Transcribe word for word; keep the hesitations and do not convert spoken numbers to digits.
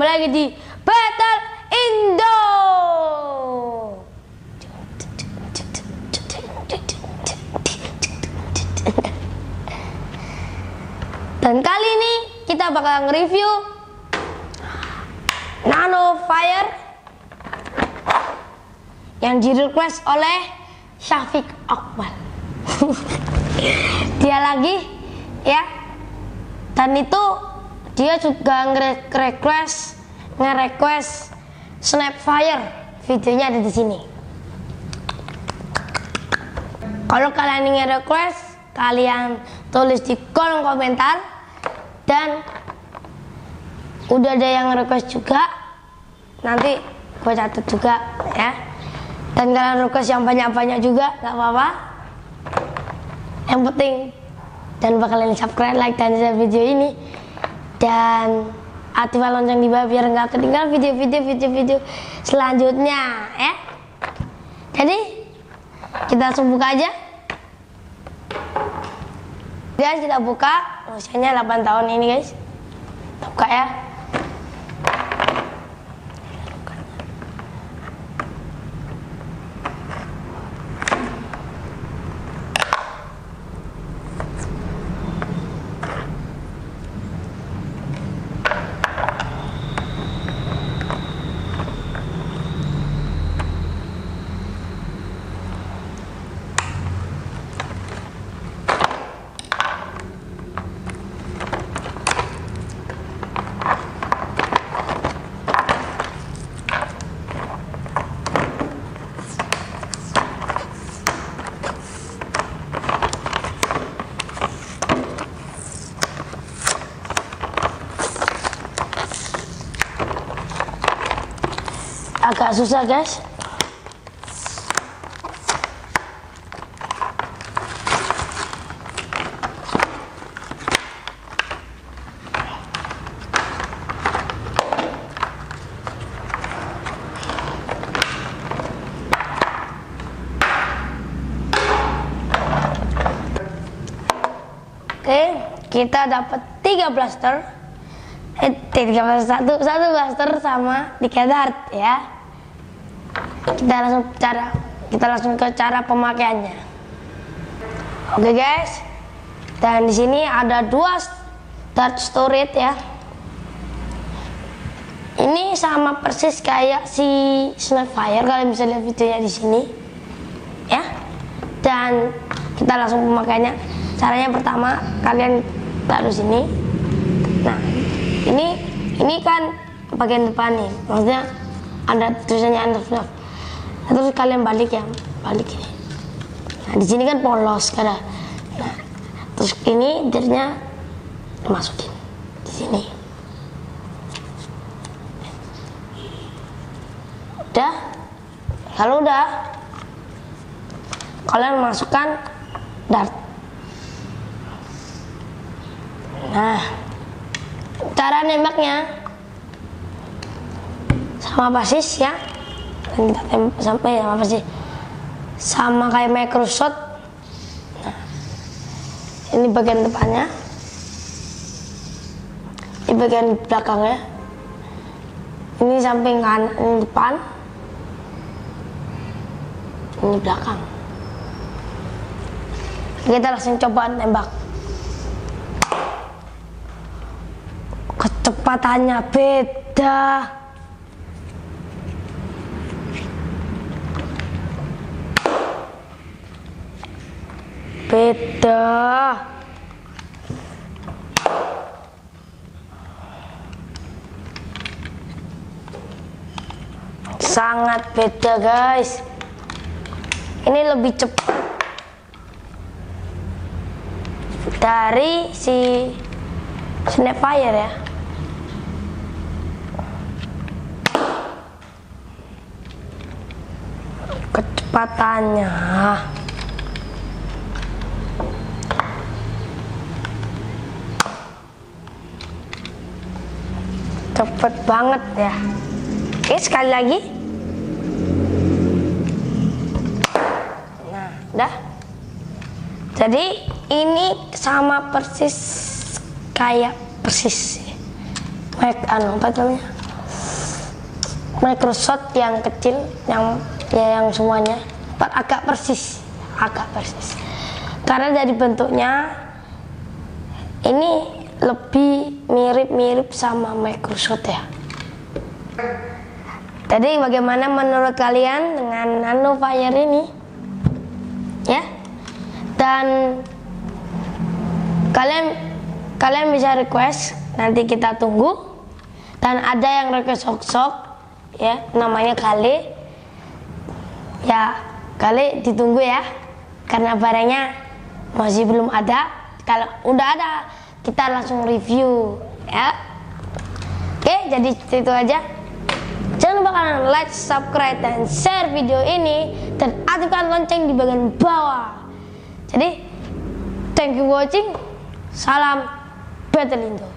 kembali lagi di Battle Indo. Dan kali ini kita bakal nge-review Nano Fire yang di request oleh Syafiq Akmal. Dia lagi ya, dan itu dia juga nge-request nge-request Snapfire, videonya ada di sini. Kalau kalian ingin request, kalian tulis di kolom komentar, dan udah ada yang request juga, nanti gue catat juga ya. Dan kalian request yang banyak-banyak juga gak apa-apa, yang penting dan bakalan subscribe, like, dan share video ini, dan aktifkan lonceng di bawah biar nggak ketinggalan video-video video-video selanjutnya ya. Jadi kita langsung buka aja guys. Kita buka, usianya delapan tahun ini guys. Kita buka ya. Agak susah guys. Oke, kita dapat tiga blaster. Eh, tiga blaster, satu, satu blaster sama tiga dart ya. Kita langsung cara kita langsung ke cara pemakaiannya. Oke guys, dan di sini ada dua dart storage ya. Ini sama persis kayak si Snapfire, kalian bisa lihat videonya di sini ya. Dan kita langsung pemakaiannya. Caranya pertama, kalian taruh sini. Nah, ini ini kan bagian depan nih, maksudnya ada tulisannya underflow. Terus kalian balik ya, balik ini. Nah, di sini kan polos kan. Nah, terus ini dirnya dimasukin di sini. Udah, kalau udah, kalian masukkan dart. Nah, cara nembaknya sama basis ya. Dan kita tembak sampai ya, apa sih, sama kayak Microshot. Nah, ini bagian depannya, ini bagian belakangnya, ini samping kanan, ini depan, ini belakang. Kita langsung coba nembak. Kecepatannya beda. Beda. Sangat beda guys. Ini lebih cepat dari si Snapfire ya. Kecepatannya cepet banget ya. Oke, sekali lagi. Nah, udah. Jadi ini sama persis kayak persis. Baik, anu apa namanya? Microsoft yang kecil, yang ya yang semuanya agak persis, agak persis. Karena dari bentuknya ini lebih mirip-mirip sama Microsoft ya. Jadi bagaimana menurut kalian dengan Nano Fire ini? Ya. Dan kalian kalian bisa request, nanti kita tunggu. Dan ada yang request sok-sok ya, namanya Kali. Ya, Kali ditunggu ya. Karena barangnya masih belum ada. Kalau udah ada, kita langsung review ya. Oke, jadi itu aja. Jangan lupa kalian like, subscribe, dan share video ini, dan aktifkan lonceng di bagian bawah. Jadi, thank you watching. Salam Battle Indo.